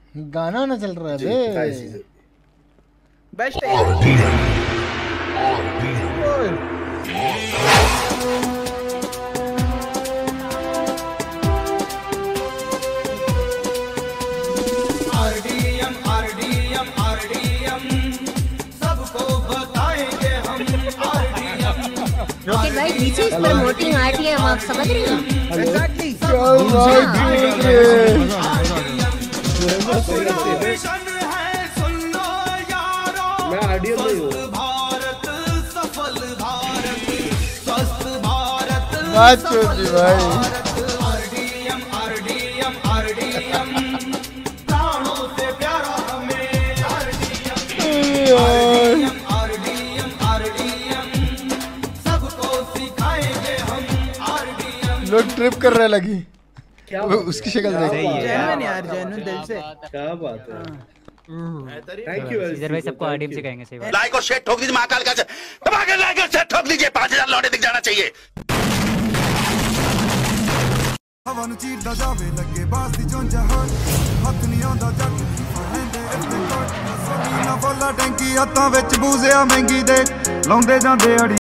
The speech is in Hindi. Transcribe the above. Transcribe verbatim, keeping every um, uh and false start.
गाना ना चल रहा है बे। बेस्ट आरडीएम आरडीएम आरडीएम सबको बताएंगे हम आरडीएम। रॉकेट भाई दिस इज प्रमोटिंग आरडीएम, आप समझ रहे हैं? एग्जैक्टली। मैं आरडीएम नहीं हूँ। भारत सफल भारत स्वस्थ भारत भाई आरडीएम आरडीएम आरडीएम प्राणों से प्यारा हमें आरडीएम आरडीएम आरडीएम सबको सिखाएंगे हम आरडीएम। लोग ट्रिप कर रहे लगी क्या उसकी शक्ल देख। जेन्युइन यार, जेन्युइन दिल से। क्या बात है। थैंक यू इधर भाई सबको आरडीएम से कहेंगे। सही बात। लाइक और शेयर ठोक दीजिए महाकाल का दबाकर लाइक और शेयर ठोक दीजिए। पांच हजार लौटे दिख जाना चाहिए। हवा नु चीरदा जावे लगे बास दी जों जहान हथ नहीं आंदा जट फरेंदे इतने कोट सोनी ना फुल्ला टैंकी हत्थां विच बूज़िया महंगी दे लाउंदे जांदे अड़ी